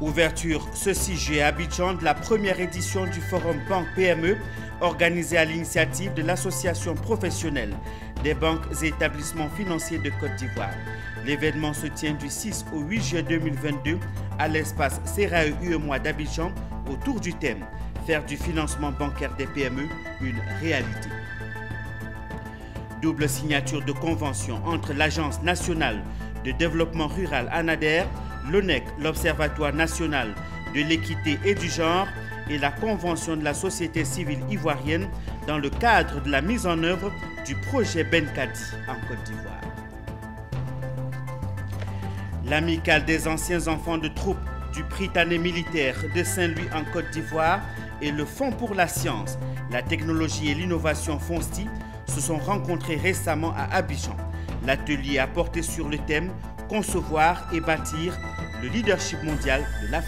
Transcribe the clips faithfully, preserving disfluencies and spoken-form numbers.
Ouverture ce six juillet à Abidjan de la première édition du Forum Banque P M E organisé à l'initiative de l'Association professionnelle des banques et établissements financiers de Côte d'Ivoire. L'événement se tient du six au huit juillet deux mille vingt-deux à l'espace Serae U E M O A d'Abidjan autour du thème « Faire du financement bancaire des P M E une réalité ». Double signature de convention entre l'Agence nationale de développement rural ANADER, l'O N E C, l'Observatoire national de l'équité et du genre, et la Convention de la société civile ivoirienne dans le cadre de la mise en œuvre du projet Benkadi en Côte d'Ivoire. L'amicale des anciens enfants de troupe du Prytanée militaire de Saint-Louis en Côte d'Ivoire et le Fonds pour la science, la technologie et l'innovation FONSTI se sont rencontrés récemment à Abidjan. L'atelier a porté sur le thème « Concevoir et bâtir le leadership mondial de l'Afrique ».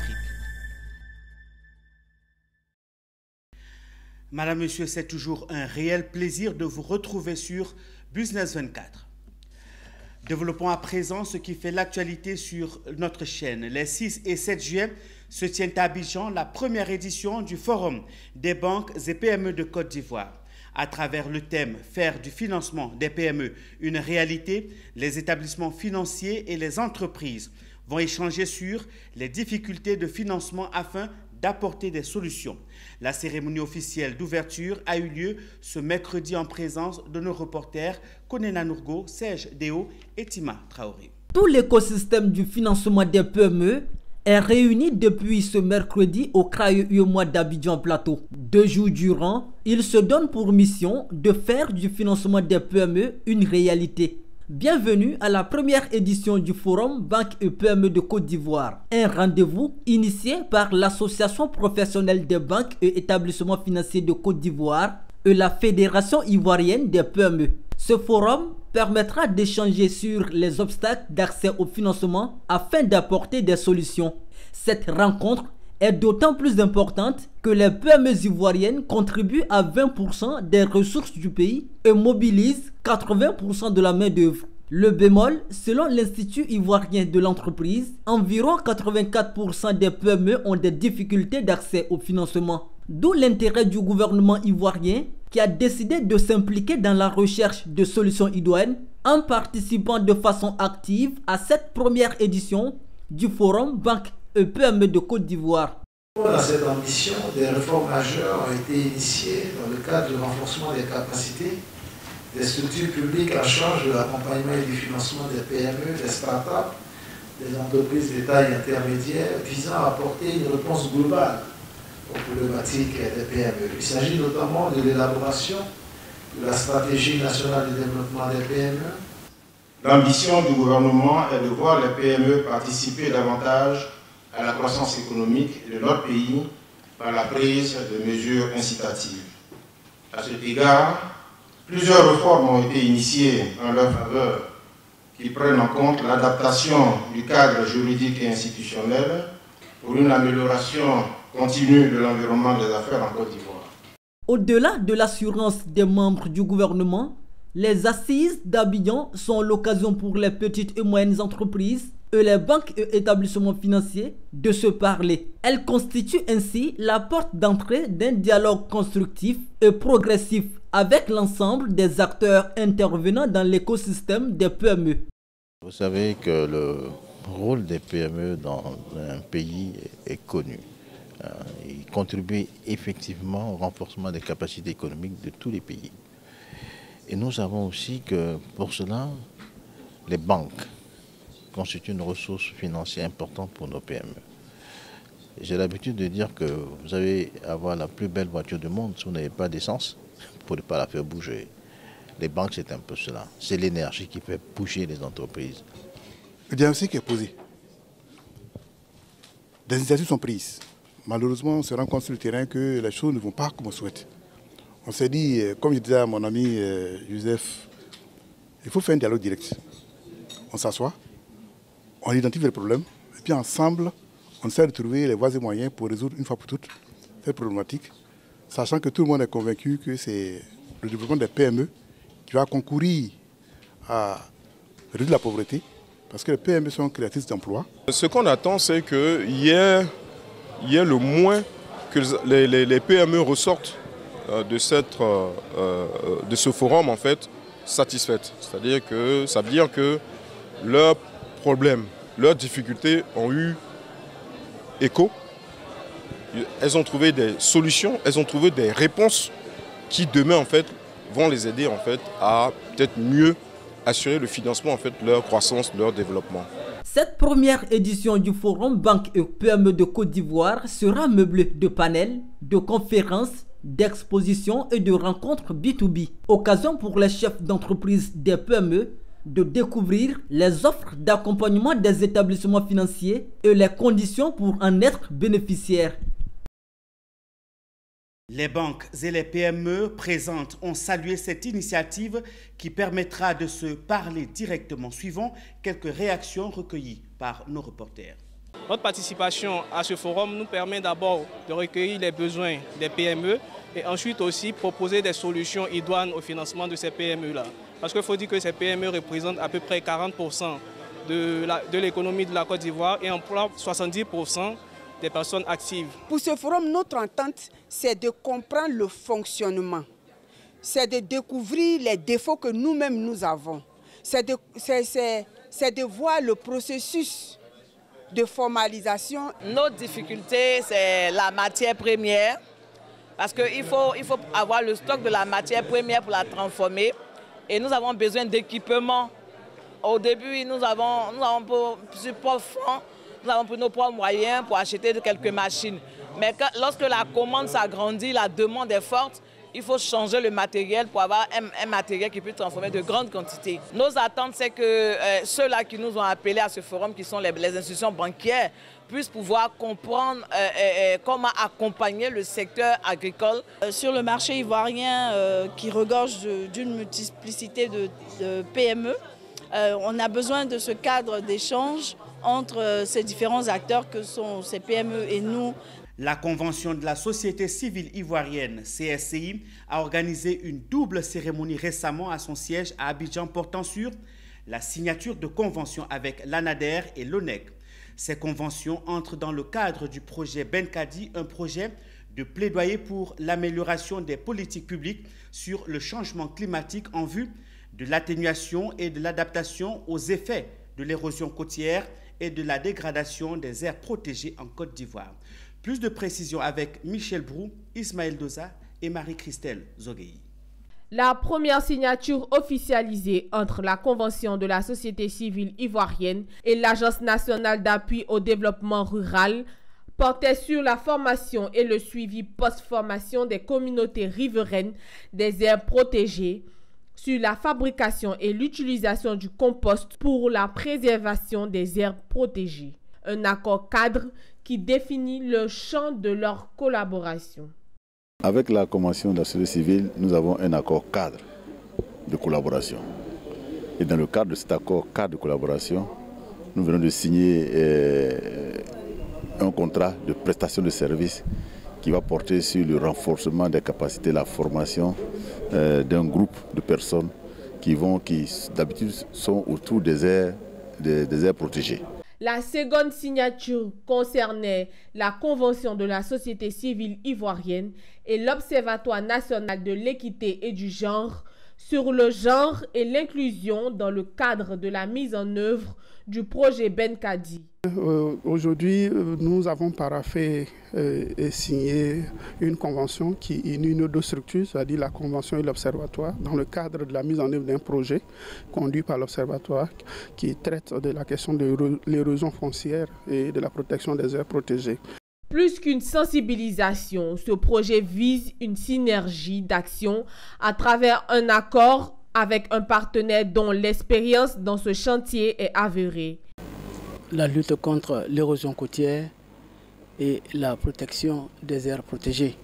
Madame, Monsieur, c'est toujours un réel plaisir de vous retrouver sur Business vingt-quatre. Développons à présent ce qui fait l'actualité sur notre chaîne. Les six et sept juillet se tient à Abidjan la première édition du Forum des banques et P M E de Côte d'Ivoire. À travers le thème « Faire du financement des P M E une réalité », les établissements financiers et les entreprises vont échanger sur les difficultés de financement afin d'apporter des solutions. La cérémonie officielle d'ouverture a eu lieu ce mercredi en présence de nos reporters Konena Nourgo, Serge Déo et Tima Traoré. Tout l'écosystème du financement des P M E est réuni depuis ce mercredi au C R A E U E M O A d'Abidjan Plateau. Deux jours durant, il se donne pour mission de faire du financement des P M E une réalité. Bienvenue à la première édition du Forum Banque et P M E de Côte d'Ivoire, un rendez-vous initié par l'Association professionnelle des banques et établissements financiers de Côte d'Ivoire et la Fédération ivoirienne des P M E. Ce forum permettra d'échanger sur les obstacles d'accès au financement afin d'apporter des solutions. Cette rencontre est d'autant plus importante que les P M E ivoiriennes contribuent à vingt pour cent des ressources du pays et mobilisent quatre-vingts pour cent de la main-d'œuvre. Le bémol, selon l'Institut ivoirien de l'entreprise, environ quatre-vingt-quatre pour cent des P M E ont des difficultés d'accès au financement. D'où l'intérêt du gouvernement ivoirien qui a décidé de s'impliquer dans la recherche de solutions idoines en participant de façon active à cette première édition du Forum Banque et P M E de Côte d'Ivoire. Dans cette ambition, des réformes majeures ont été initiées dans le cadre du renforcement des capacités des structures publiques en charge de l'accompagnement et du financement des P M E, des start-up, des entreprises de taille intermédiaire, visant à apporter une réponse globale aux problématiques des P M E. Il s'agit notamment de l'élaboration de la stratégie nationale de développement des P M E. L'ambition du gouvernement est de voir les P M E participer davantage à la croissance économique de notre pays par la prise de mesures incitatives. À cet égard, plusieurs réformes ont été initiées en leur faveur qui prennent en compte l'adaptation du cadre juridique et institutionnel pour une amélioration continue de l'environnement des affaires en Côte d'Ivoire. Au-delà de l'assurance des membres du gouvernement, les assises d'Abidjan sont l'occasion pour les petites et moyennes entreprises et les banques et établissements financiers de se parler. Elles constituent ainsi la porte d'entrée d'un dialogue constructif et progressif avec l'ensemble des acteurs intervenant dans l'écosystème des P M E. Vous savez que le rôle des P M E dans un pays est connu. Il contribue effectivement au renforcement des capacités économiques de tous les pays. Et nous savons aussi que pour cela, les banques constituent une ressource financière importante pour nos P M E. J'ai l'habitude de dire que vous allez avoir la plus belle voiture du monde si vous n'avez pas d'essence, vous ne pouvez pas la faire bouger. Les banques, c'est un peu cela. C'est l'énergie qui fait bouger les entreprises. Le diagnostic est posé. Des initiatives sont prises. Malheureusement, on se rend compte sur le terrain que les choses ne vont pas comme on souhaite. On s'est dit, comme je disais à mon ami euh, Joseph, il faut faire un dialogue direct. On s'assoit, on identifie les problèmes, et puis ensemble, on essaie de trouver les voies et moyens pour résoudre une fois pour toutes cette problématique, sachant que tout le monde est convaincu que c'est le développement des P M E qui va concourir à réduire la pauvreté Parce que les P M E sont créatrices d'emplois. Ce qu'on attend, c'est qu'il y ait, il y ait le moins que les, les, les P M E ressortent de, cette, de ce forum en fait satisfaites. C'est-à-dire que ça veut dire que leurs problèmes, leurs difficultés ont eu écho. Elles ont trouvé des solutions, elles ont trouvé des réponses qui demain en fait vont les aider en fait à peut-être mieux assurer le financement en fait de leur croissance, de leur développement. Cette première édition du Forum Banque et P M E de Côte d'Ivoire sera meublée de panels, de conférences, d'expositions et de rencontres B deux B. Occasion pour les chefs d'entreprise des P M E de découvrir les offres d'accompagnement des établissements financiers et les conditions pour en être bénéficiaires. Les banques et les P M E présentes ont salué cette initiative qui permettra de se parler directement. Suivant quelques réactions recueillies par nos reporters. Notre participation à ce forum nous permet d'abord de recueillir les besoins des P M E et ensuite aussi proposer des solutions idoines au financement de ces P M E-là. Parce qu'il faut dire que ces P M E représentent à peu près quarante pour cent de l'économie de la Côte d'Ivoire et emploient soixante-dix pour cent des personnes actives. Pour ce forum, notre entente, c'est de comprendre le fonctionnement. C'est de découvrir les défauts que nous-mêmes nous avons. C'est de, de voir le processus de formalisation. Notre difficulté, c'est la matière première. Parce qu'il faut, il faut avoir le stock de la matière première pour la transformer. Et nous avons besoin d'équipements. Au début, nous avons, nous avons pour support franc. Nous avons pris nos propres moyens pour acheter quelques machines. Mais quand, lorsque la commande s'agrandit, la demande est forte, il faut changer le matériel pour avoir un, un matériel qui peut transformer de grandes quantités. Nos attentes, c'est que euh, ceux-là qui nous ont appelés à ce forum, qui sont les, les institutions bancaires, puissent pouvoir comprendre euh, euh, comment accompagner le secteur agricole. Euh, sur le marché ivoirien euh, qui regorge d'une multiplicité de, de P M E, euh, on a besoin de ce cadre d'échange entre ces différents acteurs que sont ces P M E et nous. La Convention de la société civile ivoirienne, C S C I, a organisé une double cérémonie récemment à son siège à Abidjan portant sur la signature de conventions avec l'ANADER et l'O N E C. Ces conventions entrent dans le cadre du projet Benkadi, un projet de plaidoyer pour l'amélioration des politiques publiques sur le changement climatique en vue de l'atténuation et de l'adaptation aux effets de l'érosion côtière et de la dégradation des aires protégées en Côte d'Ivoire. Plus de précisions avec Michel Brou, Ismaël Doza et Marie-Christelle Zogueï. La première signature officialisée entre la Convention de la société civile ivoirienne et l'Agence nationale d'appui au développement rural portait sur la formation et le suivi post-formation des communautés riveraines des aires protégées, sur la fabrication et l'utilisation du compost pour la préservation des aires protégées. Un accord cadre qui définit le champ de leur collaboration. Avec la Convention de la société civile, nous avons un accord cadre de collaboration. Et dans le cadre de cet accord cadre de collaboration, nous venons de signer euh, un contrat de prestation de services qui va porter sur le renforcement des capacités, la formation euh, d'un groupe de personnes qui vont, qui d'habitude sont autour des aires, des, des aires protégées. La seconde signature concernait la Convention de la société civile ivoirienne et l'Observatoire national de l'équité et du genre sur le genre et l'inclusion dans le cadre de la mise en œuvre du projet Benkadi. Euh, Aujourd'hui, nous avons paraphé euh, et signé une convention qui unit nos deux structures, c'est-à-dire la convention et l'observatoire, dans le cadre de la mise en œuvre d'un projet conduit par l'observatoire qui traite de la question de l'érosion foncière et de la protection des aires protégées. Plus qu'une sensibilisation, ce projet vise une synergie d'action à travers un accord avec un partenaire dont l'expérience dans ce chantier est avérée. La lutte contre l'érosion côtière et la protection des aires protégées.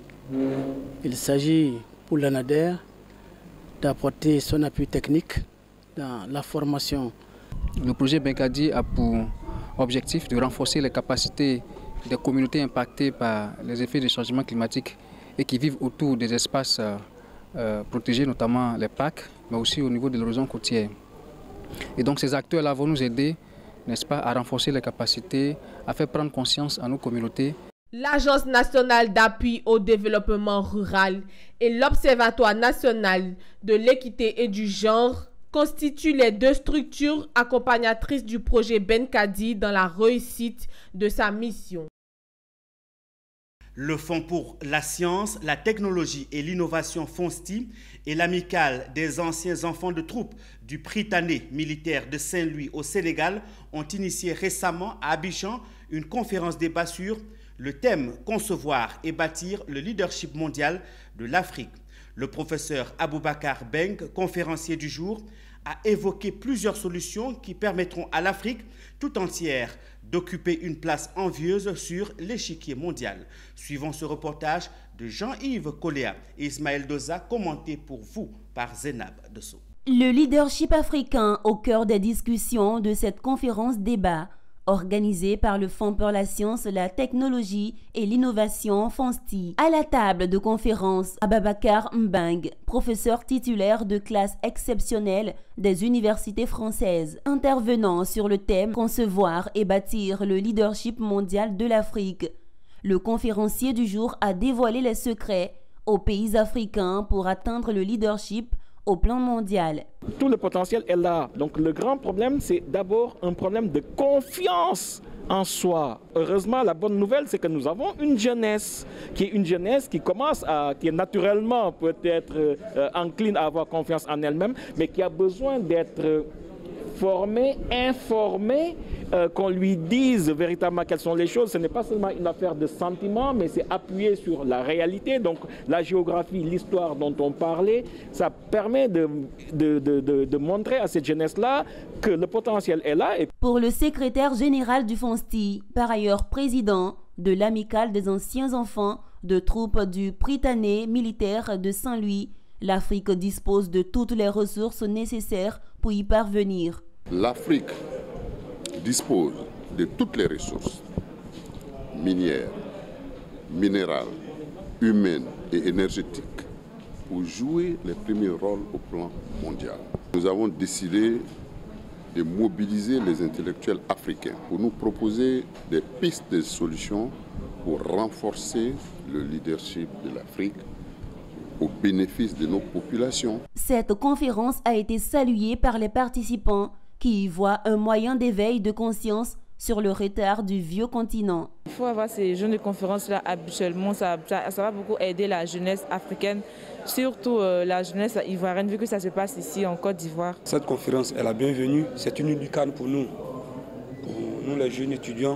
Il s'agit pour l'ANADER d'apporter son appui technique dans la formation. Le projet Benkadi a pour objectif de renforcer les capacités des communautés impactées par les effets du changement climatique et qui vivent autour des espaces euh, protégés, notamment les parcs, mais aussi au niveau de l'érosion côtière. Et donc ces acteurs-là vont nous aider n'est-ce pas, à renforcer les capacités, à faire prendre conscience à nos communautés. L'Agence nationale d'appui au développement rural et l'Observatoire national de l'équité et du genre constituent les deux structures accompagnatrices du projet Benkadi dans la réussite de sa mission. Le Fonds pour la science, la technologie et l'innovation FONSTI et l'Amicale des anciens enfants de troupe du Prytanée militaire de Saint-Louis au Sénégal ont initié récemment à Abidjan une conférence débat sur le thème « Concevoir et bâtir le leadership mondial de l'Afrique ». Le professeur Aboubakar Beng, conférencier du jour, a évoqué plusieurs solutions qui permettront à l'Afrique tout entière d'occuper une place envieuse sur l'échiquier mondial. Suivons ce reportage de Jean-Yves Koléa et Ismaël Doza, commenté pour vous par Zénab Dessau. Le leadership africain au cœur des discussions de cette conférence débat organisée par le Fonds pour la science, la technologie et l'innovation FONSTI. À la table de conférence, Aboubakar Mbang, professeur titulaire de classe exceptionnelle des universités françaises, intervenant sur le thème « Concevoir et bâtir le leadership mondial de l'Afrique ». Le conférencier du jour a dévoilé les secrets aux pays africains pour atteindre le leadership au plan mondial. Tout le potentiel est là. Donc le grand problème, c'est d'abord un problème de confiance en soi. Heureusement, la bonne nouvelle, c'est que nous avons une jeunesse, qui est une jeunesse qui commence à, qui est naturellement peut-être euh, encline à avoir confiance en elle-même, mais qui a besoin d'être formée, informée, euh, qu'on lui dise véritablement quelles sont les choses. Ce n'est pas seulement une affaire de sentiment, mais c'est appuyé sur la réalité. Donc la géographie, l'histoire dont on parlait, ça permet de, de, de, de, de montrer à cette jeunesse-là que le potentiel est là. Et... Pour le secrétaire général du FONSTI, par ailleurs président de l'Amicale des anciens enfants de troupes du Prytanée militaire de Saint-Louis, l'Afrique dispose de toutes les ressources nécessaires pour y parvenir. L'Afrique dispose de toutes les ressources minières, minérales, humaines et énergétiques pour jouer les premiers rôles au plan mondial. Nous avons décidé de mobiliser les intellectuels africains pour nous proposer des pistes de solutions pour renforcer le leadership de l'Afrique au bénéfice de nos populations. Cette conférence a été saluée par les participants qui y voient un moyen d'éveil de conscience sur le retard du vieux continent. Il faut avoir ces jeunes de conférences-là habituellement, ça, ça, ça va beaucoup aider la jeunesse africaine, surtout euh, la jeunesse ivoirienne, vu que ça se passe ici en Côte d'Ivoire. Cette conférence est la bienvenue, c'est une lucane pour nous, pour nous les jeunes étudiants,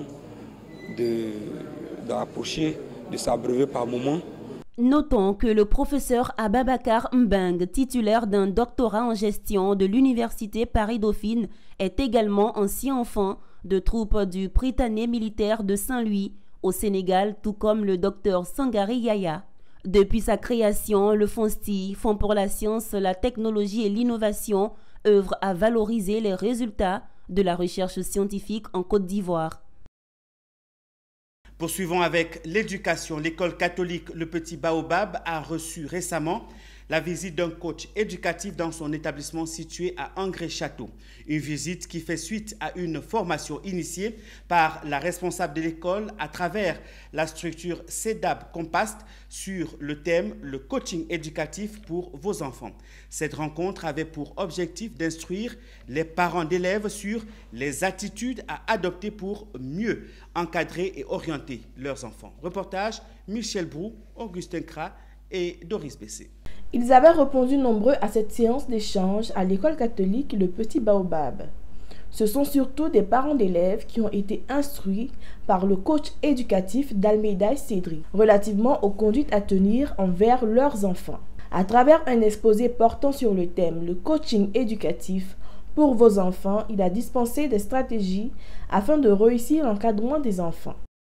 d'approcher, de, de s'abreuver par moments. Notons que le professeur Aboubakar Mbang, titulaire d'un doctorat en gestion de l'université Paris-Dauphine, est également ancien enfant de troupe du Prytanée militaire de Saint-Louis au Sénégal, tout comme le docteur Sangari Yaya. Depuis sa création, le FONSTI, Fonds pour la science, la technologie et l'innovation, œuvre à valoriser les résultats de la recherche scientifique en Côte d'Ivoire. Poursuivons avec l'éducation. L'école catholique Le Petit Baobab a reçu récemment la visite d'un coach éducatif dans son établissement situé à Angré-Château. Une visite qui fait suite à une formation initiée par la responsable de l'école à travers la structure CEDAB Compast sur le thème « Le coaching éducatif pour vos enfants ». Cette rencontre avait pour objectif d'instruire les parents d'élèves sur les attitudes à adopter pour mieux encadrer et orienter leurs enfants. Reportage Michel Brou, Augustin Kra et Doris Bessé. Ils avaient répondu nombreux à cette séance d'échange à l'école catholique Le Petit Baobab. Ce sont surtout des parents d'élèves qui ont été instruits par le coach éducatif d'Almeida Cédri relativement aux conduites à tenir envers leurs enfants. À travers un exposé portant sur le thème « Le coaching éducatif pour vos enfants », il a dispensé des stratégies afin de réussir l'encadrement des enfants.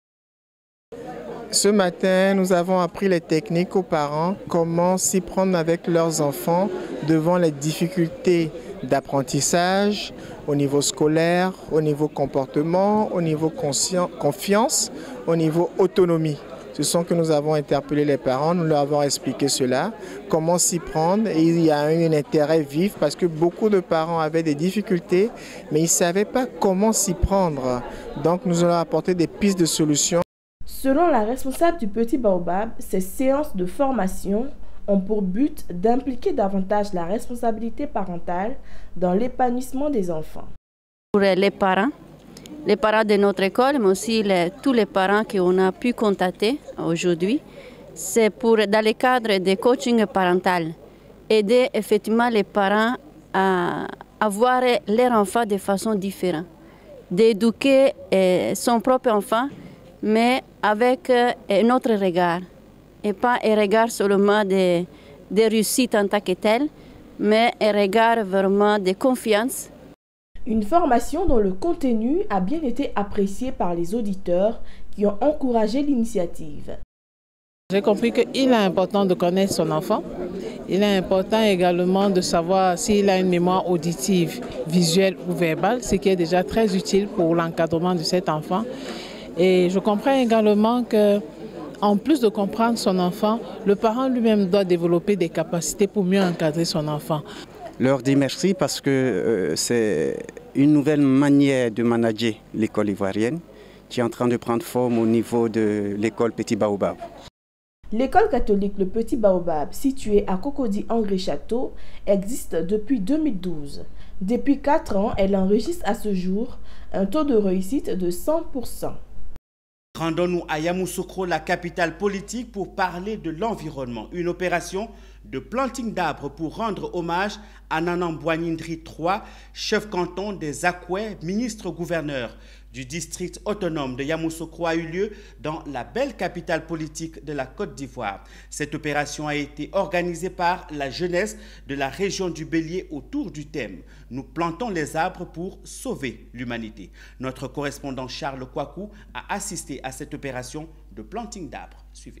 Ce matin, nous avons appris les techniques aux parents, comment s'y prendre avec leurs enfants devant les difficultés d'apprentissage au niveau scolaire, au niveau comportement, au niveau confiance, au niveau autonomie. ce sont que nous avons interpellé les parents, nous leur avons expliqué cela, comment s'y prendre. Et il y a eu un intérêt vif parce que beaucoup de parents avaient des difficultés, mais ils ne savaient pas comment s'y prendre. Donc nous allons apporter des pistes de solutions. Selon la responsable du Petit Baobab, ces séances de formation ont pour but d'impliquer davantage la responsabilité parentale dans l'épanouissement des enfants. Pour les parents, les parents de notre école, mais aussi les, tous les parents qu'on a pu contacter aujourd'hui, c'est pour, dans le cadre des coachings parentaux, aider effectivement les parents à, à voir leurs enfants de façon différente, d'éduquer eh, son propre enfant, mais avec eh, notre regard. Et pas un regard seulement de, de réussite en tant que tel, mais un regard vraiment de confiance. Une formation dont le contenu a bien été apprécié par les auditeurs qui ont encouragé l'initiative. J'ai compris qu'il est important de connaître son enfant. Il est important également de savoir s'il a une mémoire auditive, visuelle ou verbale, ce qui est déjà très utile pour l'encadrement de cet enfant. Et je comprends également que en plus de comprendre son enfant, le parent lui-même doit développer des capacités pour mieux encadrer son enfant. Leur dire merci parce que euh, c'est une nouvelle manière de manager l'école ivoirienne qui est en train de prendre forme au niveau de l'école Petit Baobab. L'école catholique Le Petit Baobab, située à Cocody-Angré-Château, existe depuis deux mille douze. Depuis quatre ans, elle enregistre à ce jour un taux de réussite de cent pour cent. Rendons-nous à Yamoussoukro, la capitale politique, pour parler de l'environnement. Une opération de planting d'arbres pour rendre hommage à Nanan Boignindri trois, chef canton des Akoué, ministre-gouverneur du district autonome de Yamoussoukro, a eu lieu dans la belle capitale politique de la Côte d'Ivoire. Cette opération a été organisée par la jeunesse de la région du Bélier autour du thème « Nous plantons les arbres pour sauver l'humanité ». Notre correspondant Charles Kouakou a assisté à cette opération de planting d'arbres. Suivez.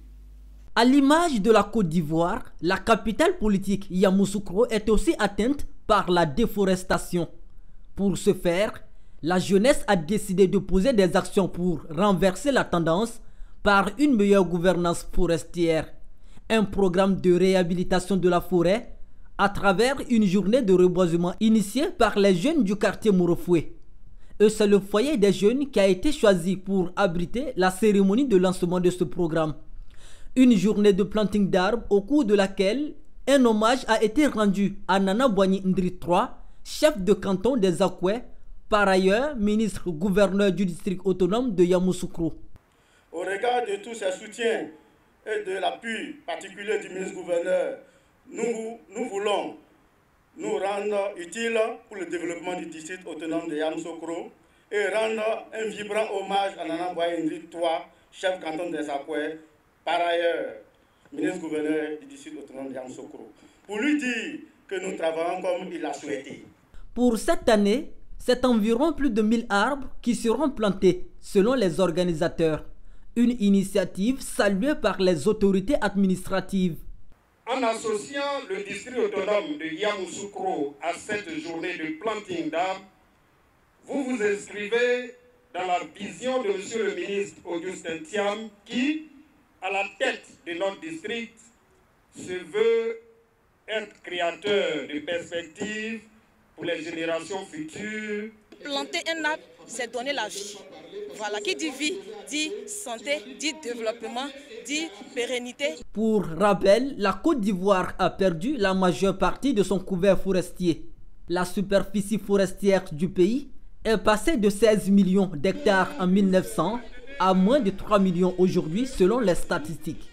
À l'image de la Côte d'Ivoire, la capitale politique Yamoussoukro est aussi atteinte par la déforestation. Pour ce faire, la jeunesse a décidé de poser des actions pour renverser la tendance par une meilleure gouvernance forestière. Un programme de réhabilitation de la forêt à travers une journée de reboisement initiée par les jeunes du quartier Morofoué. Et c'est le foyer des jeunes qui a été choisi pour abriter la cérémonie de lancement de ce programme. Une journée de planting d'arbres au cours de laquelle un hommage a été rendu à Nana Boignindri trois, chef de canton des Akoué, par ailleurs ministre-gouverneur du district autonome de Yamoussoukro. Au regard de tous ces soutiens et de l'appui particulier du ministre-gouverneur, nous, nous voulons nous rendre utiles pour le développement du district autonome de Yamoussoukro et rendre un vibrant hommage à Nana Boignindri trois, chef canton des Akoué, par ailleurs ministre-gouverneur du district autonome de Yamoussoukro, pour lui dire que nous travaillons comme il l'a souhaité. Pour cette année, c'est environ plus de mille arbres qui seront plantés, selon les organisateurs. Une initiative saluée par les autorités administratives. En associant le district autonome de Yamoussoukro à cette journée de planting d'arbres, vous vous inscrivez dans la vision de Monsieur le ministre Augustin Thiam qui, à la tête de notre district, se veut être créateur de perspectives pour les générations futures. Planter un arbre, c'est donner la vie. Voilà, qui dit vie, dit santé, dit développement, dit pérennité. Pour rappel, la Côte d'Ivoire a perdu la majeure partie de son couvert forestier. La superficie forestière du pays est passée de seize millions d'hectares en mille neuf cents à moins de trois millions aujourd'hui selon les statistiques.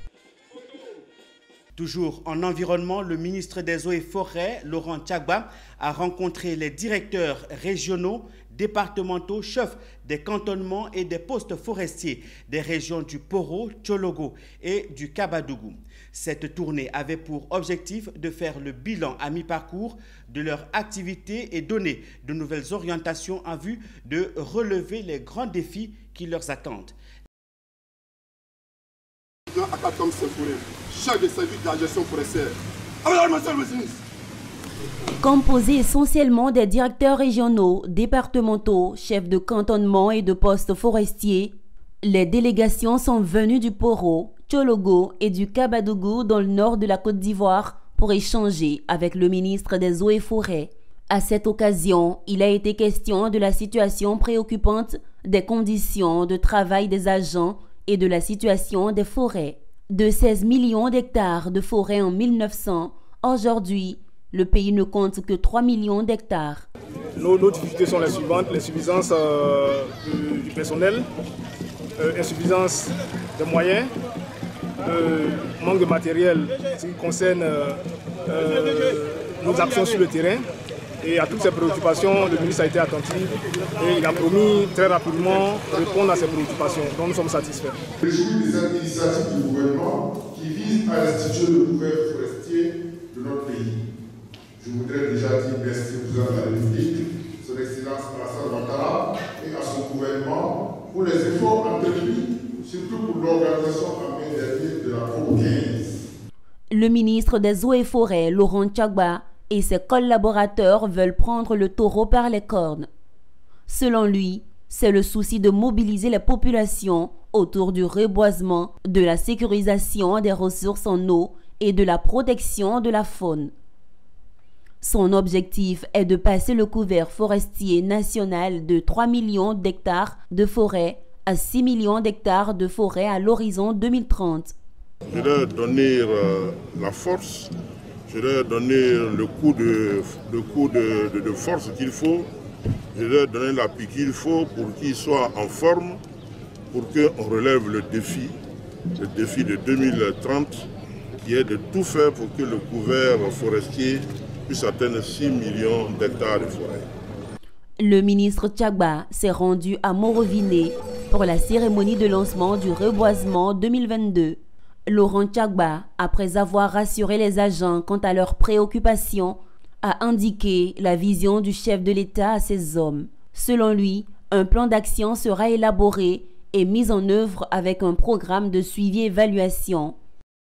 Toujours en environnement, le ministre des Eaux et Forêts, Laurent Tchagba, a rencontré les directeurs régionaux, départementaux, chefs des cantonnements et des postes forestiers des régions du Poro, Tchologo et du Kabadougou. Cette tournée avait pour objectif de faire le bilan à mi-parcours de leur activité et donner de nouvelles orientations en vue de relever les grands défis qui leur attendent. Composé essentiellement des directeurs régionaux, départementaux, chefs de cantonnement et de postes forestiers, les délégations sont venues du Poro, Tchologo et du Kabadougou dans le nord de la Côte d'Ivoire pour échanger avec le ministre des Eaux et Forêts. À cette occasion, il a été question de la situation préoccupante des conditions de travail des agents et de la situation des forêts. De seize millions d'hectares de forêts en mille neuf cents, aujourd'hui, le pays ne compte que trois millions d'hectares. Nos, nos difficultés sont les suivantes, l'insuffisance euh, du, du personnel, euh, insuffisance de moyens, euh, manque de matériel, ce qui concerne euh, euh, nos actions sur le terrain. Et à toutes ces préoccupations, le ministre a été attentif et il a promis très rapidement de répondre à ces préoccupations. Donc nous sommes satisfaits. Je me réjouis de cette initiative du gouvernement qui vise à instituer le couvert forestier de notre pays. Je voudrais déjà dire merci au président de la République, son Excellence Alassane Ouattara et à son gouvernement pour les efforts entrepris, surtout pour l'organisation en mai dernier de la COP quinze. Le ministre des Eaux et Forêts, Laurent Tchagba, et ses collaborateurs veulent prendre le taureau par les cornes. Selon lui, c'est le souci de mobiliser les populations autour du reboisement, de la sécurisation des ressources en eau et de la protection de la faune. Son objectif est de passer le couvert forestier national de trois millions d'hectares de forêt à six millions d'hectares de forêt à l'horizon deux mille trente. Je leur donner euh, la force. Je leur donner le coup de, le coup de, de, de force qu'il faut. Je leur donner l'appui qu'il faut pour qu'ils soient en forme, pour qu'on relève le défi, le défi de deux mille trente, qui est de tout faire pour que le couvert forestier puisse atteindre six millions d'hectares de forêt. Le ministre Tchagba s'est rendu à Moroviné pour la cérémonie de lancement du reboisement deux mille vingt-deux. Laurent Tchagba, après avoir rassuré les agents quant à leurs préoccupations, a indiqué la vision du chef de l'État à ses hommes. Selon lui, un plan d'action sera élaboré et mis en œuvre avec un programme de suivi-évaluation.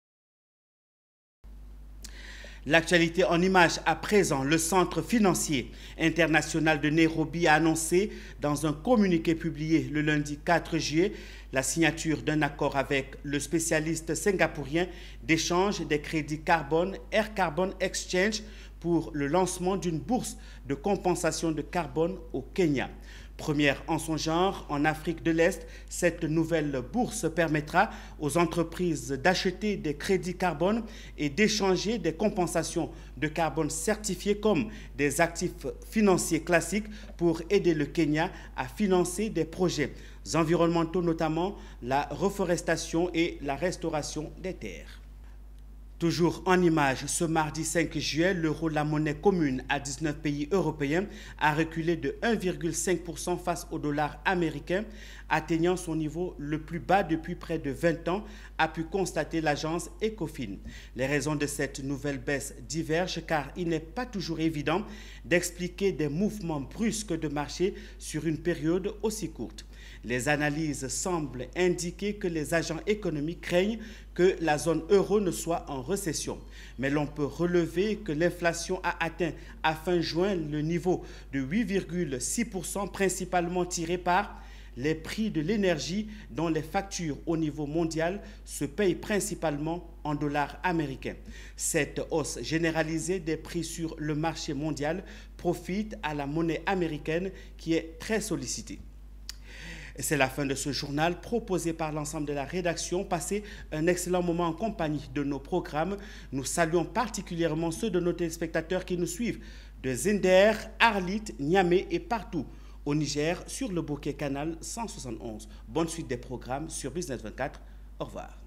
L'actualité en images à présent, le Centre financier international de Nairobi a annoncé dans un communiqué publié le lundi quatre juillet la signature d'un accord avec le spécialiste singapourien d'échange des crédits carbone Air Carbon Exchange pour le lancement d'une bourse de compensation de carbone au Kenya. Première en son genre en Afrique de l'Est, cette nouvelle bourse permettra aux entreprises d'acheter des crédits carbone et d'échanger des compensations de carbone certifiées comme des actifs financiers classiques pour aider le Kenya à financer des projets environnementaux, notamment la reforestation et la restauration des terres. Toujours en images, ce mardi cinq juillet, l'euro, la monnaie commune à dix-neuf pays européens, a reculé de un virgule cinq pour cent face au dollar américain, atteignant son niveau le plus bas depuis près de vingt ans, a pu constater l'agence Ecofin. Les raisons de cette nouvelle baisse divergent car il n'est pas toujours évident d'expliquer des mouvements brusques de marché sur une période aussi courte. Les analyses semblent indiquer que les agents économiques craignent que la zone euro ne soit en récession. Mais l'on peut relever que l'inflation a atteint à fin juin le niveau de huit virgule six pour cent, principalement tiré par les prix de l'énergie dont les factures au niveau mondial se payent principalement en dollars américains. Cette hausse généralisée des prix sur le marché mondial profite à la monnaie américaine qui est très sollicitée. C'est la fin de ce journal proposé par l'ensemble de la rédaction. Passez un excellent moment en compagnie de nos programmes. Nous saluons particulièrement ceux de nos téléspectateurs qui nous suivent de Zinder, Arlit, Niamey et partout au Niger sur le bouquet canal cent soixante et onze. Bonne suite des programmes sur Business vingt-quatre. Au revoir.